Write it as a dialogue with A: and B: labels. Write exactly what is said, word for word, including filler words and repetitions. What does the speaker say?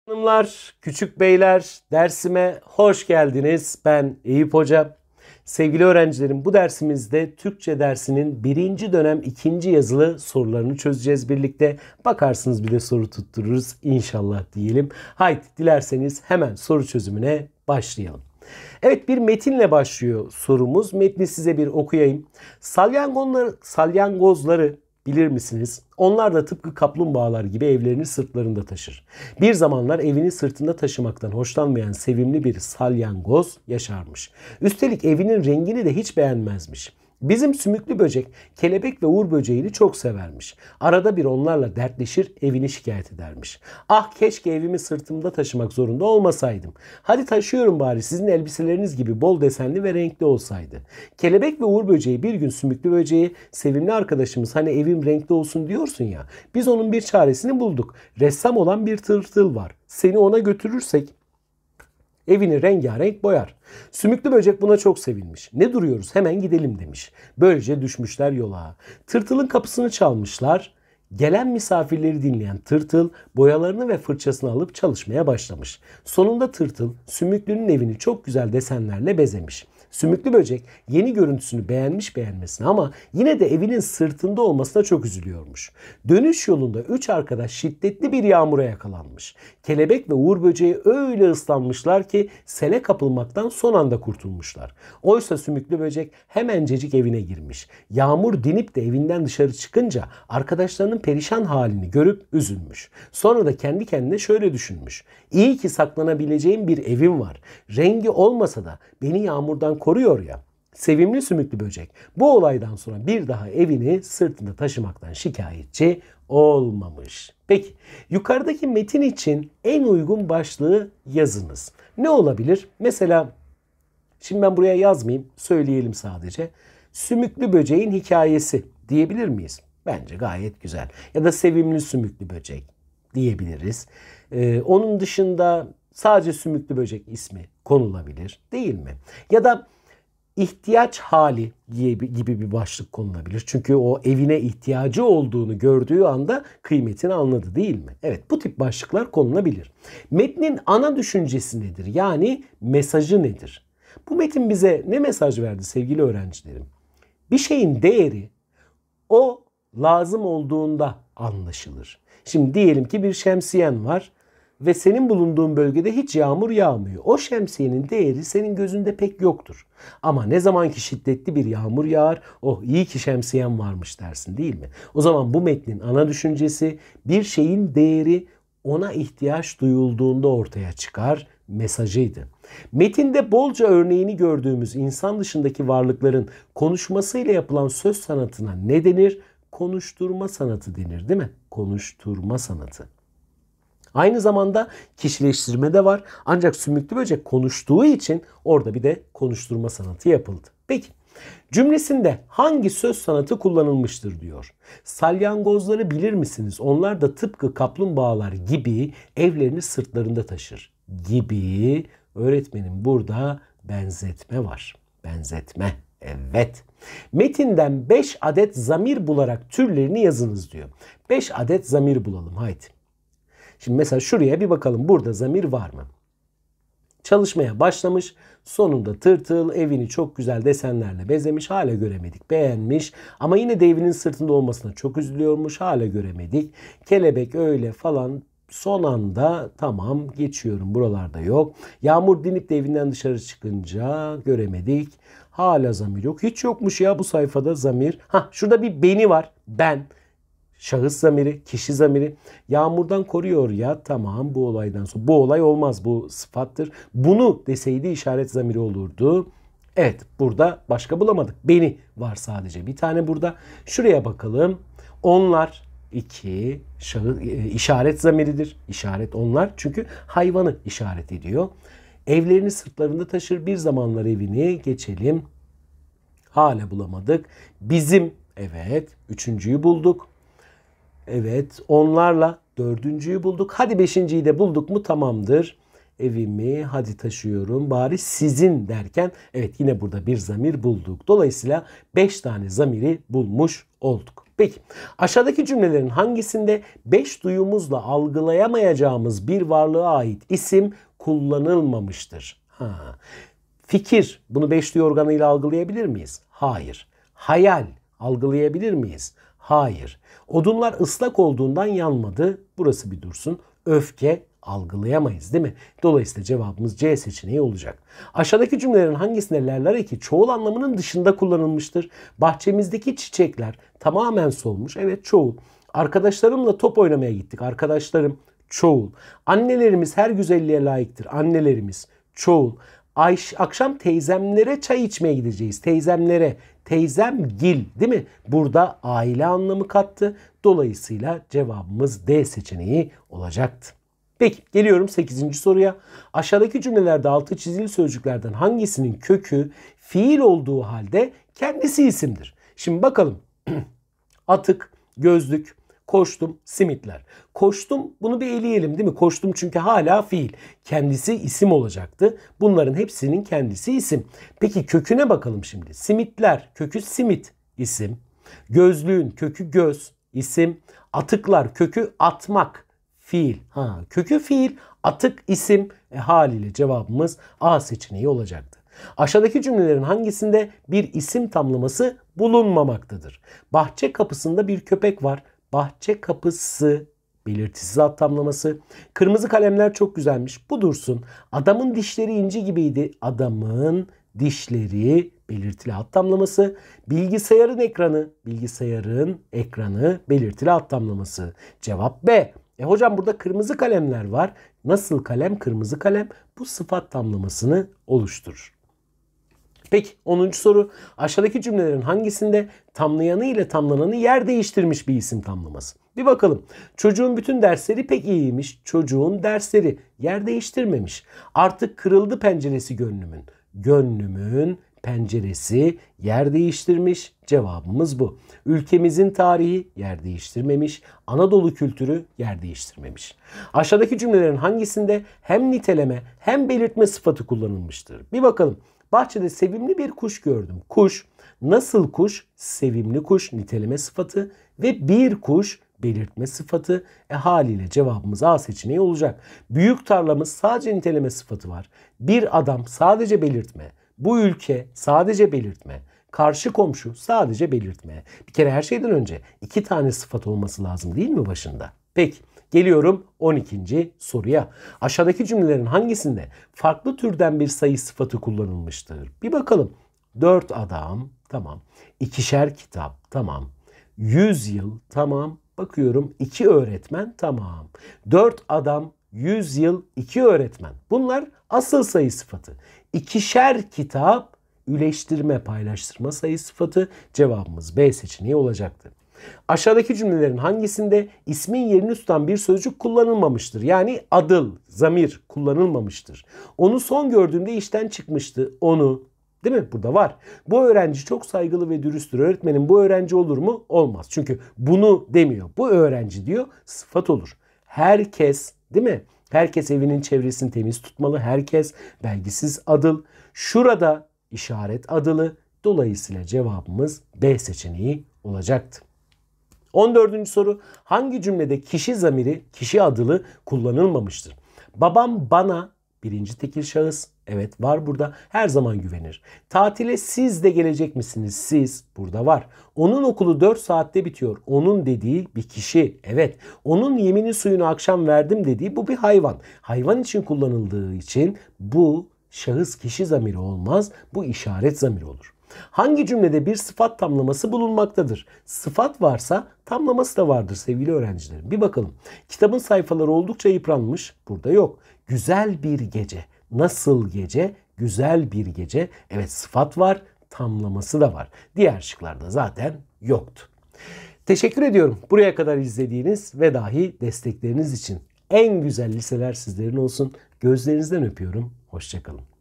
A: Hanımlar, küçük beyler, dersime hoş geldiniz. Ben Eyüp Hoca. Sevgili öğrencilerim, bu dersimizde Türkçe dersinin birinci dönem ikinci yazılı sorularını çözeceğiz birlikte. Bakarsınız bir de soru tuttururuz inşallah diyelim. Haydi dilerseniz hemen soru çözümüne başlayalım. Evet, bir metinle başlıyor sorumuz. Metni size bir okuyayım. Salyangozları, salyangozları bilir misiniz? Onlar da tıpkı kaplumbağalar gibi evlerini sırtlarında taşır. Bir zamanlar evini sırtında taşımaktan hoşlanmayan sevimli bir salyangoz yaşarmış. Üstelik evinin rengini de hiç beğenmezmiş. Bizim sümüklü böcek, kelebek ve uğur böceğini çok severmiş. Arada bir onlarla dertleşir, evini şikayet edermiş. Ah, keşke evimi sırtımda taşımak zorunda olmasaydım. Hadi taşıyorum bari, sizin elbiseleriniz gibi bol desenli ve renkli olsaydı. Kelebek ve uğur böceği bir gün sümüklü böceği, sevimli arkadaşımız hani evim renkli olsun diyorsun ya. Biz onun bir çaresini bulduk. Ressam olan bir tırtıl var. Seni ona götürürsek evini rengarenk boyar. Sümüklü böcek buna çok sevinmiş. Ne duruyoruz, hemen gidelim demiş. Böylece düşmüşler yola. Tırtılın kapısını çalmışlar. Gelen misafirleri dinleyen tırtıl boyalarını ve fırçasını alıp çalışmaya başlamış. Sonunda tırtıl Sümüklü'nün evini çok güzel desenlerle bezemiş. Sümüklü böcek yeni görüntüsünü beğenmiş beğenmesine ama yine de evinin sırtında olmasına çok üzülüyormuş. Dönüş yolunda üç arkadaş şiddetli bir yağmura yakalanmış. Kelebek ve uğur böceği öyle ıslanmışlar ki sele kapılmaktan son anda kurtulmuşlar. Oysa sümüklü böcek hemencecik evine girmiş. Yağmur dinip de evinden dışarı çıkınca arkadaşlarının perişan halini görüp üzülmüş. Sonra da kendi kendine şöyle düşünmüş. İyi ki saklanabileceğim bir evim var. Rengi olmasa da beni yağmurdan koruyor ya. Sevimli sümüklü böcek bu olaydan sonra bir daha evini sırtında taşımaktan şikayetçi olmamış. Peki, yukarıdaki metin için en uygun başlığı yazınız. Ne olabilir? Mesela şimdi ben buraya yazmayayım, söyleyelim sadece. Sümüklü böceğin hikayesi diyebilir miyiz? Bence gayet güzel. Ya da sevimli sümüklü böcek diyebiliriz. Ee, onun dışında sadece sümüklü böcek ismi konulabilir, değil mi? Ya da ihtiyaç hali gibi bir başlık konulabilir. Çünkü o evine ihtiyacı olduğunu gördüğü anda kıymetini anladı, değil mi? Evet, bu tip başlıklar konulabilir. Metnin ana düşüncesi nedir? Yani mesajı nedir? Bu metin bize ne mesaj verdi sevgili öğrencilerim? Bir şeyin değeri o lazım olduğunda anlaşılır. Şimdi diyelim ki bir şemsiyen var ve senin bulunduğun bölgede hiç yağmur yağmıyor. O şemsiyenin değeri senin gözünde pek yoktur. Ama ne zaman ki şiddetli bir yağmur yağar, oh iyi ki şemsiyen varmış dersin, değil mi? O zaman bu metnin ana düşüncesi bir şeyin değeri ona ihtiyaç duyulduğunda ortaya çıkar mesajıydı. Metinde bolca örneğini gördüğümüz insan dışındaki varlıkların konuşmasıyla yapılan söz sanatına ne denir? Konuşturma sanatı denir, değil mi? Konuşturma sanatı. Aynı zamanda kişileştirme de var. Ancak sümüklü böcek konuştuğu için orada bir de konuşturma sanatı yapıldı. Peki, cümlesinde hangi söz sanatı kullanılmıştır diyor. Salyangozları bilir misiniz? Onlar da tıpkı kaplumbağalar gibi evlerini sırtlarında taşır. Gibi, öğretmenim burada benzetme var. Benzetme. Evet. Metinden beş adet zamir bularak türlerini yazınız diyor. beş adet zamir bulalım haydi. Şimdi mesela şuraya bir bakalım. Burada zamir var mı? Çalışmaya başlamış. Sonunda tırtıl evini çok güzel desenlerle bezemiş. Hala göremedik. Beğenmiş. Ama yine de evinin sırtında olmasına çok üzülüyormuş. Hala göremedik. Kelebek öyle falan. Son anda tamam geçiyorum. Buralarda yok. Yağmur dinip de evinden dışarı çıkınca göremedik. Hala zamir yok. Hiç yokmuş ya bu sayfada zamir. Ha, şurada bir beni var. Ben. Şahıs zamiri, kişi zamiri. Yağmurdan koruyor ya, tamam, bu olaydan sonra. Bu olay olmaz, bu sıfattır. Bunu deseydi işaret zamiri olurdu. Evet, burada başka bulamadık. Beni var sadece bir tane burada. Şuraya bakalım. Onlar iki şahıs, işaret zamiridir. İşaret onlar çünkü hayvanı işaret ediyor. Evlerini sırtlarında taşır, bir zamanlar evini geçelim. Hala bulamadık. Bizim, evet, üçüncüyü bulduk. Evet, onlarla dördüncüyü bulduk. Hadi beşinciyi de bulduk mu tamamdır. Evimi hadi taşıyorum. Bari sizin derken evet yine burada bir zamir bulduk. Dolayısıyla beş tane zamiri bulmuş olduk. Peki aşağıdaki cümlelerin hangisinde beş duyumuzla algılayamayacağımız bir varlığa ait isim kullanılmamıştır? Ha. Fikir, bunu beş duyu organıyla algılayabilir miyiz? Hayır. Hayal, algılayabilir miyiz? Hayır. Odunlar ıslak olduğundan yanmadı. Burası bir dursun. Öfke, algılayamayız değil mi? Dolayısıyla cevabımız C seçeneği olacak. Aşağıdaki cümlelerin hangisinde lerler eki çoğul anlamının dışında kullanılmıştır? Bahçemizdeki çiçekler tamamen solmuş. Evet, çoğul. Arkadaşlarımla top oynamaya gittik. Arkadaşlarım, çoğul. Annelerimiz her güzelliğe layıktır. Annelerimiz, çoğul. Ayş, akşam teyzemlere çay içmeye gideceğiz. Teyzemlere, teyzemgil değil mi? Burada aile anlamı kattı. Dolayısıyla cevabımız D seçeneği olacaktı. Peki geliyorum sekizinci soruya. Aşağıdaki cümlelerde altı çizili sözcüklerden hangisinin kökü fiil olduğu halde kendisi isimdir? Şimdi bakalım. Atık, gözlük, koştum, simitler. Koştum, bunu bir eleyelim değil mi? Koştum çünkü hala fiil. Kendisi isim olacaktı. Bunların hepsinin kendisi isim. Peki köküne bakalım şimdi. Simitler, kökü simit, isim. Gözlüğün kökü göz, isim. Atıklar, kökü atmak, fiil. Ha, kökü fiil, atık isim. E, haliyle cevabımız A seçeneği olacaktı. Aşağıdaki cümlelerin hangisinde bir isim tamlaması bulunmamaktadır? Bahçe kapısında bir köpek var. Bahçe kapısı belirtisiz ad tamlaması. Kırmızı kalemler çok güzelmiş. Bu dursun. Adamın dişleri inci gibiydi. Adamın dişleri belirtili ad tamlaması. Bilgisayarın ekranı, bilgisayarın ekranı belirtili ad tamlaması. Cevap B. E hocam burada kırmızı kalemler var. Nasıl kalem? Kırmızı kalem. Bu sıfat tamlamasını oluşturur. Peki onuncu soru. Aşağıdaki cümlelerin hangisinde tamlayanı ile tamlananı yer değiştirmiş bir isim tamlaması? Bir bakalım. Çocuğun bütün dersleri pek iyiymiş. Çocuğun dersleri yer değiştirmemiş. Artık kırıldı penceresi gönlümün. Gönlümün penceresi yer değiştirmiş. Cevabımız bu. Ülkemizin tarihi yer değiştirmemiş. Anadolu kültürü yer değiştirmemiş. Aşağıdaki cümlelerin hangisinde hem niteleme hem belirtme sıfatı kullanılmıştır? Bir bakalım. Bahçede sevimli bir kuş gördüm. Kuş, nasıl kuş? Sevimli kuş, niteleme sıfatı ve bir kuş belirtme sıfatı. E haliyle cevabımız A seçeneği olacak. Büyük tarlamız sadece niteleme sıfatı var. Bir adam sadece belirtme. Bu ülke sadece belirtme. Karşı komşu sadece belirtme. Bir kere her şeyden önce iki tane sıfat olması lazım değil mi başında? Peki. Geliyorum on ikinci soruya. Aşağıdaki cümlelerin hangisinde farklı türden bir sayı sıfatı kullanılmıştır? Bir bakalım. Dört adam, tamam. İkişer kitap, tamam. Yüz yıl, tamam. Bakıyorum. İki öğretmen, tamam. Dört adam, yüz yıl, iki öğretmen. Bunlar asıl sayı sıfatı. İkişer kitap, üleştirme, paylaştırma sayı sıfatı. Cevabımız B seçeneği olacaktı. Aşağıdaki cümlelerin hangisinde ismin yerini tutan bir sözcük kullanılmamıştır? Yani adıl, zamir kullanılmamıştır. Onu son gördüğümde işten çıkmıştı. Onu, değil mi? Burada var. Bu öğrenci çok saygılı ve dürüsttür. Öğretmenim bu öğrenci olur mu? Olmaz. Çünkü bunu demiyor. Bu öğrenci diyor, sıfat olur. Herkes, değil mi? Herkes evinin çevresini temiz tutmalı. Herkes belgisiz adıl. Şurada işaret adılı. Dolayısıyla cevabımız B seçeneği olacaktı. on dördüncü soru. Hangi cümlede kişi zamiri, kişi adılı kullanılmamıştır? Babam bana, birinci tekil şahıs, evet var burada, her zaman güvenir. Tatile siz de gelecek misiniz? Siz, burada var. Onun okulu dört saatte bitiyor. Onun dediği bir kişi, evet. Onun yemini suyunu akşam verdim dediği bu bir hayvan. Hayvan için kullanıldığı için bu şahıs kişi zamiri olmaz, bu işaret zamiri olur. Hangi cümlede bir sıfat tamlaması bulunmaktadır? Sıfat varsa tamlaması da vardır sevgili öğrencilerim. Bir bakalım. Kitabın sayfaları oldukça yıpranmış. Burada yok. Güzel bir gece. Nasıl gece? Güzel bir gece. Evet, sıfat var. Tamlaması da var. Diğer şıklarda zaten yoktu. Teşekkür ediyorum buraya kadar izlediğiniz ve dahi destekleriniz için. En güzel liseler sizlerin olsun. Gözlerinizden öpüyorum. Hoşça kalın.